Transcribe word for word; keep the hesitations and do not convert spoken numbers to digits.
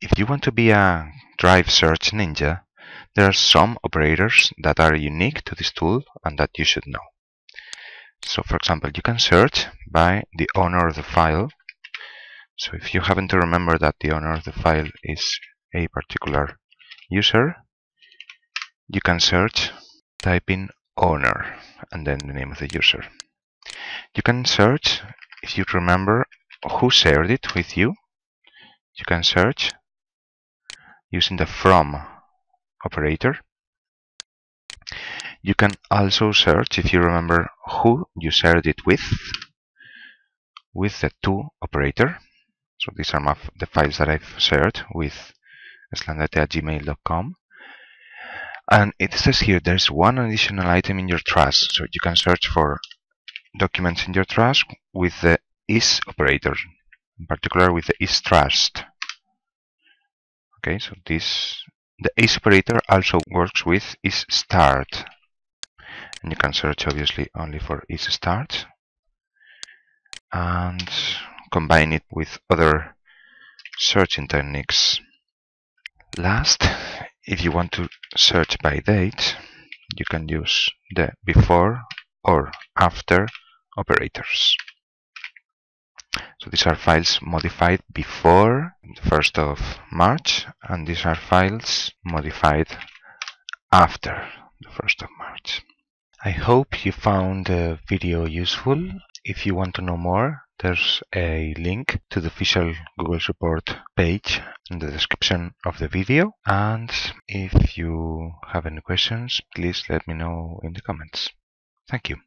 if you want to be a Drive search ninja, there are some operators that are unique to this tool and that you should know. So for example, you can search by the owner of the file. So if you happen to remember that the owner of the file is a particular user, you can search, type in owner and then the name of the user. You can search, if you remember who shared it with you, you can search using the from operator. You can also search, if you remember who you shared it with, with the to operator. So these are my, the files that I've shared with slandete at gmail dot com. And it says here there's one additional item in your trash. So you can search for documents in your trash with the is operator, in particular with the is trashed. Okay, so this the is operator also works with is start. And you can search obviously only for is start and combine it with other searching techniques. Last, if you want to search by date, you can use the before or after operators. So these are files modified before the first of March, and these are files modified after the first of March. I hope you found the video useful. If you want to know more, there's a link to the official Google support page in the description of the video. And if you have any questions, please let me know in the comments. Thank you.